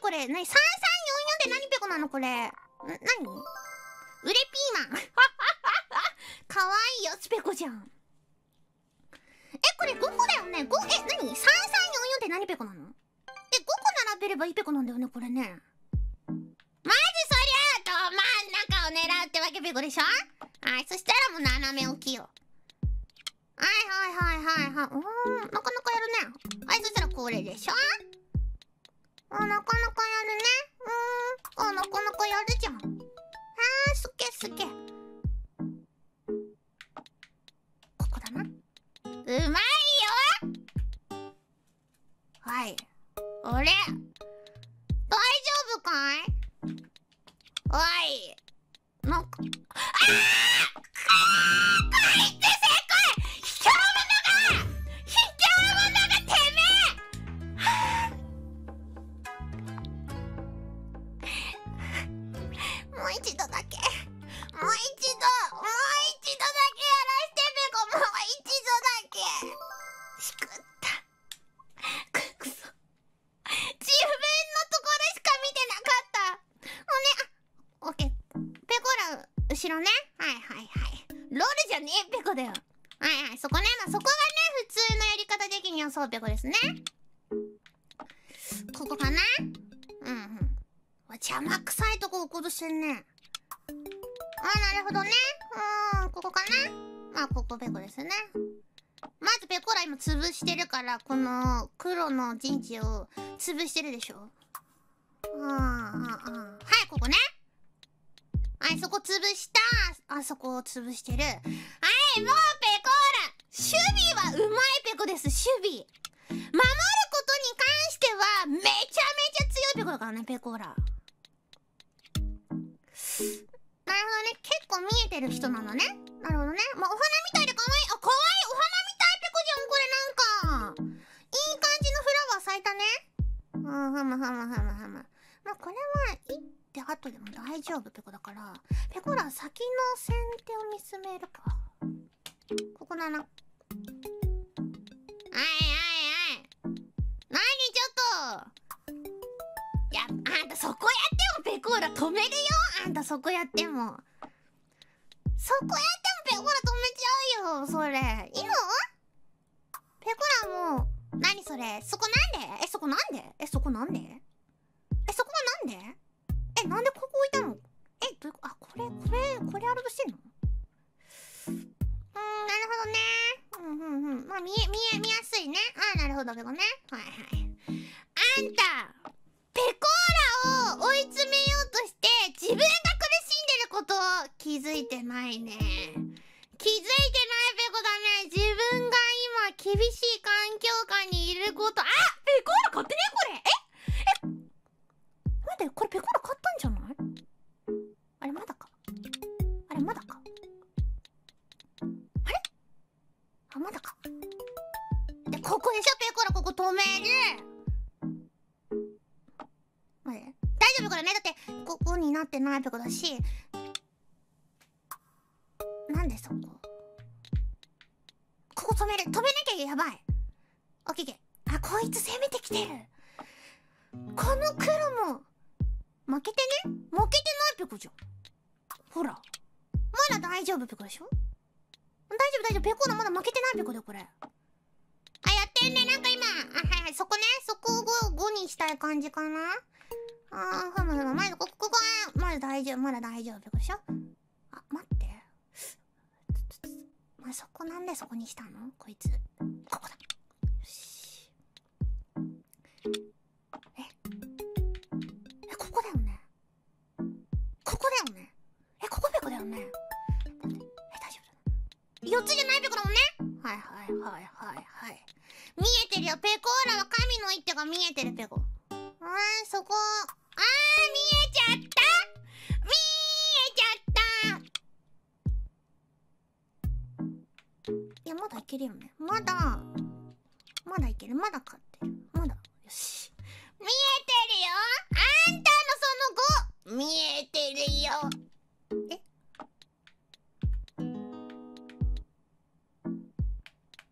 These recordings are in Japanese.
これ。なに ?3344 で何ペコなのこれ。なにウレピーマン。かわいいよ、スペコじゃん。これ5個だよね。なに ?3344 って何ペコなの？5個並べればいいペコなんだよね、これね。まずそりゃど真ん中を狙うってわけペコでしょ？はい、そしたらもう斜め置きよ。はい。なかなかやるね。はい、そしたらこれでしょ？なかなかやるね。なかなかやるじゃん。すげえ。ここだな。うまいよ。はい。あれ？大丈夫かい？おい。なんか、こいつ正解！卑怯者がてめえ！もう一度だけやらしてペコ、もう一度だけ。しくった。くそ。自分のところしか見てなかった。オッケー。ペコラ、後ろね。はい。ロールじゃねえペコだよ。はい、そこね。そこがね、普通のやり方的にはそうペコですね。ここかな？邪魔くさいとこ置こうとしてんね。なるほどね。ここかな？ここペコですね。まずペコラ今潰してるから、この黒の陣地を潰してるでしょ。はい、ここね。はい、そこ潰した。あそこを潰してる。はい、もうペコーラ守備はうまいペコです、守備。守ることに関してはめちゃめちゃ強いペコだからね、ペコーラ。なるほどね、結構見えてる人なのね。なるほどね。お花みたいで可愛い。可愛いお花みたいペコじゃん、これなんか。いい感じのフラワー咲いたね。これはいって後でも大丈夫ペコだから、ペコラ先の先手を見つめるか。ここだな。なにちょっと。いや、あんたそこやってもペコーラ止めるよ。あんたそこやっても。そこやってもペコーラ止めちゃうよ、それ。いいの？ペコーラもう、なにそれ。そこなんで？そこなんで？そこなんで？そこはなんで？なんでここ置いたの？どういうこれあるとしてんの？なるほどね。見やすいね。なるほどペコね。はい。あんた、ペコーラを追い詰めようとして、自分が苦しんでることを気づいてないね。気づいてないペコだね。自分が今、厳しい環境下にいること。ペコーラ買ってねこれ。待って、これペコーラ買ったんじゃない？あれまだか。まだか。で、ここでしょ、ペコラ、ここ止める。待って、大丈夫からね。だって、ここになってないペコだし。なんでそこ？ここ止めなきゃやばい。オッケー。こいつ攻めてきてる。この黒も、負けてないペコじゃん。ほら。まだ大丈夫ペコでしょ？大丈夫。ペコーラまだ負けてないペコだよ、これ。やってんね。なんか今、はい、そこね。そこを5にしたい感じかな。まず、ここは、まだ大丈夫ペコでしょ？待って。そこなんでそこにしたの？こいつ。ここだ。よし。ここだよね。ここペコだよね。大丈夫だ。4つじゃないペコだもんね。はい。見えてるよ。ペコーラは神の一手が見えてるペコ。そこ。見えちゃったいや、まだいけるよね。まだいける。まだ勝ってる。よし。見えてるよ。あんたのその5、見えてるよ。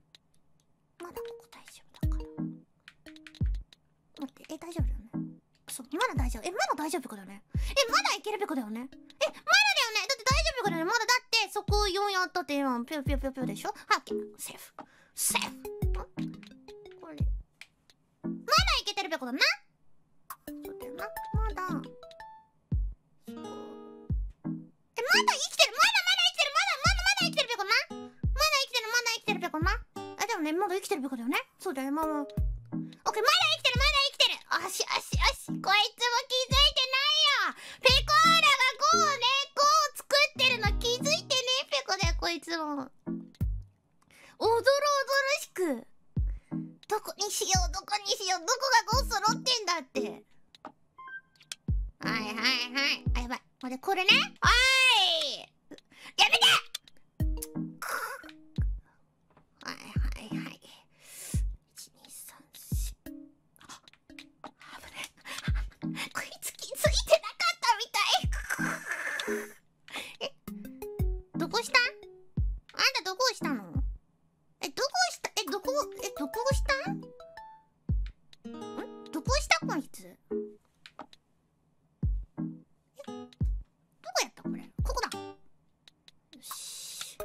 まだここ大丈夫だから。待って、大丈夫だよね。 嘘、まだ大丈夫。まだ大丈夫かだよね。まだいけるべこだよね。まだだよね。だって大丈夫かだよね。まだだってそこ4やったって今ピュピュピュピュでしょ。はっけセーフセーフ。これまだいけてるべこだな。そうだよな。まだそこまだ生きてる。まだ生きてる。まだ生きてるべこな。まだ生きてるべこな。でもね、まだ生きてるべこだよね。そうだよ、まあまあ。オッケー、まだ生きてる、まだ生きてる。よしよしよし、こいつも気づいてないよ。ペコーラがこうね、こう作ってるの気づいてね、ペコだよ、こいつも。おどろおどろしく。どこにしよう、どこにしよう、どこがこう揃ってんだって。はいはいはい。あ、やばい。これね。おーいやめてはいはいはい。1、2、3、4。あ、危ね。こいつ気づいてなかったみたい。どこしたん？あんたどこしたの？どこした？どこしたん？どこしたこいつ？どこやったこれ？ここだ。よし。